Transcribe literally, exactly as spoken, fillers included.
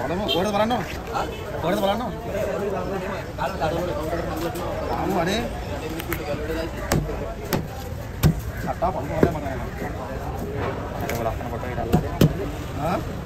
බලමු කොහෙද බලන්නව? කොහෙද බලන්නව? ආමු අනේ. කට්ටා පොඩි මොකද මම. ඒක ලස්සන ෆොටෝ එකක් අල්ලලා දෙන්න. හා